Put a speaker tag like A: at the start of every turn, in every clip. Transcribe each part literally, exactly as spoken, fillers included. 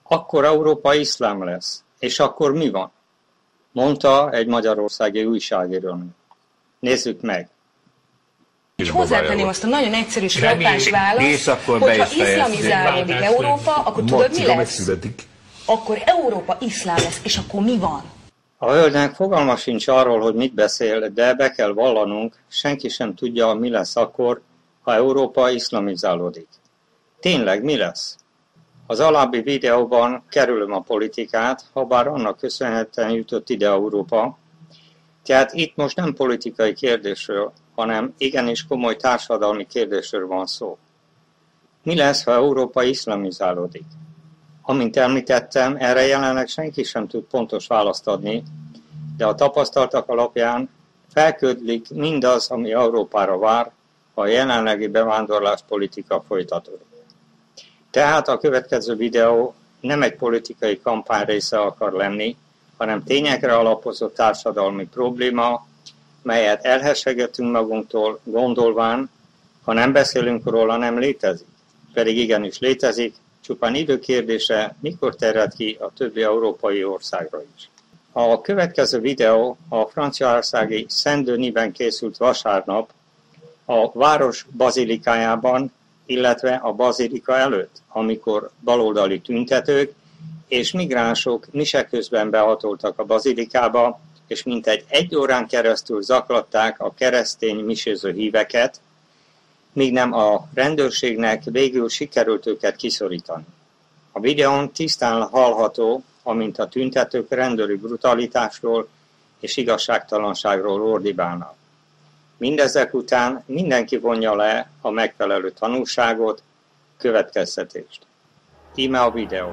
A: akkor Európa iszlám lesz. És akkor mi van? Mondta egy magyarországi újságíró. Nézzük meg.
B: És hozzátenném azt a nagyon egyszerű és frappáns választ, hogyha iszlamizálódik Európa, akkor tudod mi lesz? Akkor Európa iszlám lesz, és akkor mi van?
A: A hölgynek fogalma sincs arról, hogy mit beszél, de be kell vallanunk, senki sem tudja, mi lesz akkor, ha Európa iszlamizálódik. Tényleg mi lesz? Az alábbi videóban kerülöm a politikát, habár annak köszönhetően jutott ide Európa. Tehát itt most nem politikai kérdésről, hanem igenis komoly társadalmi kérdésről van szó. Mi lesz, ha Európa iszlamizálódik? Amint említettem, erre jelenleg senki sem tud pontos választ adni, de a tapasztaltak alapján felködlik mindaz, ami Európára vár, ha a jelenlegi bevándorláspolitika folytatódik. Tehát a következő videó nem egy politikai kampány része akar lenni, hanem tényekre alapozott társadalmi probléma, melyet elhessegetünk magunktól, gondolván, ha nem beszélünk róla, nem létezik. Pedig igenis létezik, csupán időkérdése, mikor terjed ki a többi európai országra is. A következő videó a franciaországi Saint-Denisben készült vasárnap a város bazilikájában, illetve a bazilika előtt, amikor baloldali tüntetők és migránsok mise közben behatoltak a bazilikába, és mintegy egy órán keresztül zaklatták a keresztény miséző híveket, míg nem a rendőrségnek végül sikerült őket kiszorítani. A videón tisztán hallható, amint a tüntetők rendőri brutalitásról és igazságtalanságról ordibálnak. Mindezek után mindenki vonja le a megfelelő tanulságot, következtetést. Íme a videó.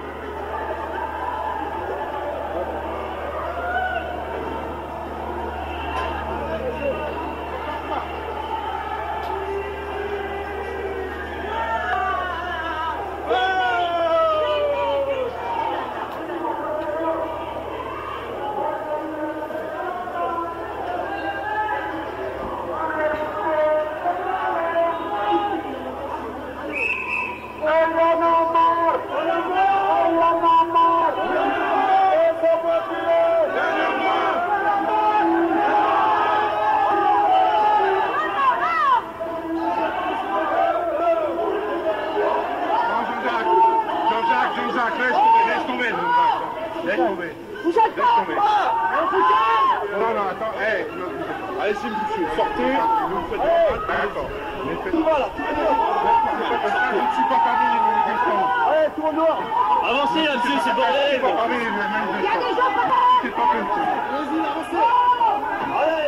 C: Avancez là, monsieur, c'est bordel. Il y a des gens pas Vas-y, avancez. Allez.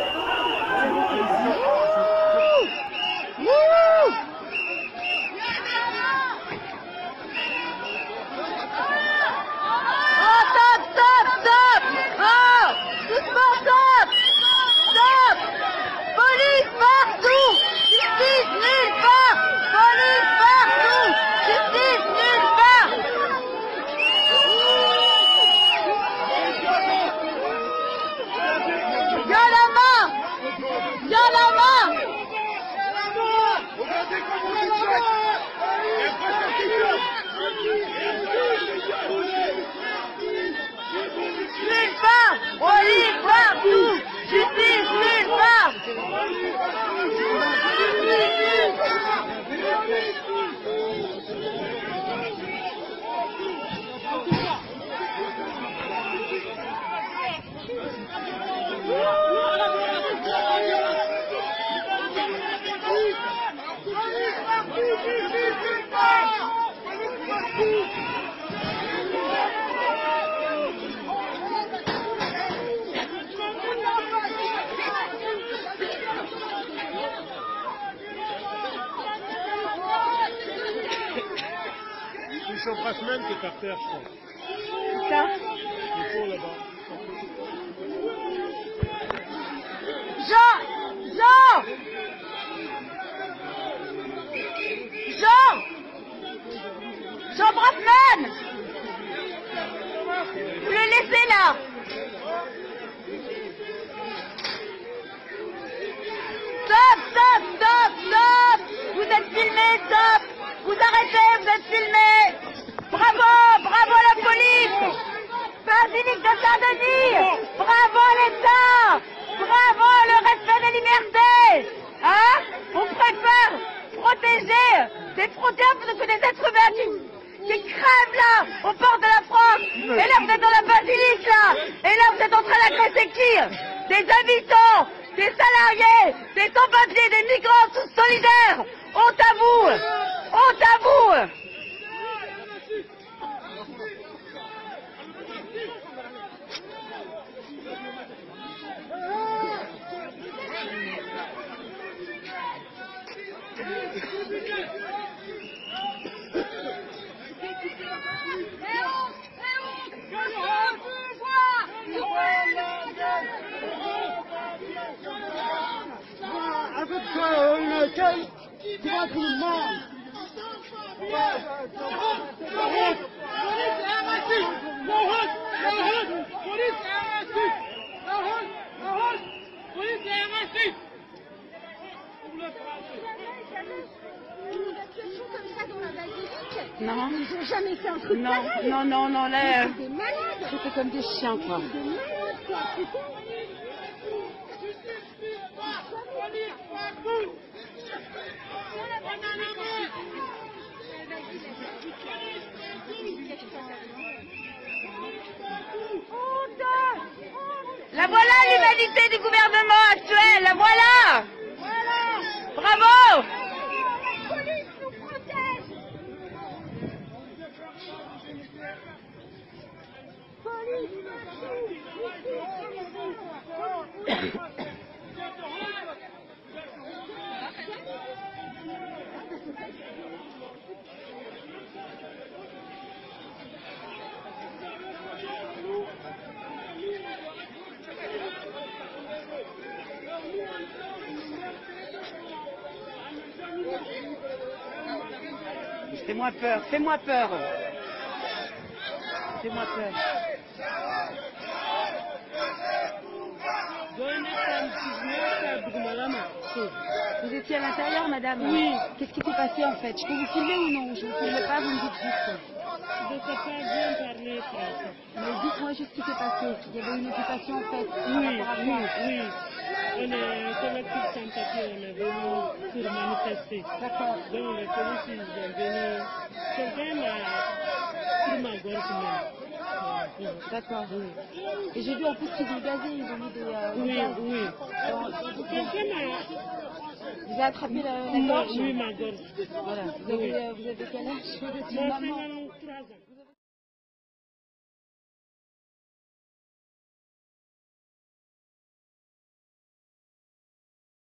D: Oh, stop, stop, stop. Oh, doucement, stop. Stop. Police partout. Justice nulle part. Police partout. Justice nulle part. Viens la main. Viens la main. Nulle part. Police partout. Justice nulle part.
E: C'est sur Brasman qui est par terre, je pense.
D: C'est ça.
E: Il faut là-bas.
D: Jean. Jean. Jean. Jean Brafman. Vous le laissez là. Stop, stop, stop, stop. Vous êtes filmé, stop. Vous arrêtez, vous êtes filmé. Bravo, bravo Les frontières, ce sont des êtres humains qui, qui crèvent là, au port de la France. Et là, vous êtes dans la basilique là. Et là, vous êtes en train d'agresser qui? Des habitants, des salariés, des sans-papiers, des migrants, tous solidaires. Honte à vous! Honte à vous!
C: Avec ça, on accueille, tu vas tout le monde.
D: Non,
F: ils n'ont jamais fait un truc
D: non,
F: pareil.
D: non, non, non, là,
F: C'était des malades.
D: c'était comme des chiens, quoi.
F: Des malades, quoi.
D: La voilà l'humanité du gouvernement actuel, la voilà. Bravo.
F: La police nous protège. Police,
D: Fais-moi peur, fais-moi peur. Fais-moi peur. Vous étiez à l'intérieur, madame?
G: Oui.
D: Qu'est-ce qui s'est passé en fait? Je peux vous filmer ou non? Je ne vous filme pas, vous me dites juste.
G: Je ne sais pas bien parler français.
D: Mais dites-moi juste ce qui s'est passé. Il y avait une occupation en fait.
G: Oui, oui, oui. On est collectif sans papier, on est venu pour manifester.
D: D'accord.
G: Donc les policiers ils sont venus. Quelqu'un m'a pris ma gorge même.
D: D'accord. Oui. Et j'ai vu en plus qu'ils ont gazé, ils ont mis des. Euh,
G: Oui,
D: gaz.
G: oui.
D: Dans-
G: Quelqu'un m'a...
D: Vous avez attrapé la, la
G: Oui,
D: gorge?
G: oui, ma gorge.
D: Voilà. Vous avez,
G: Oui.
D: euh, vous avez quel âge? Vous êtes une
G: Moi,
D: maman?
G: c'est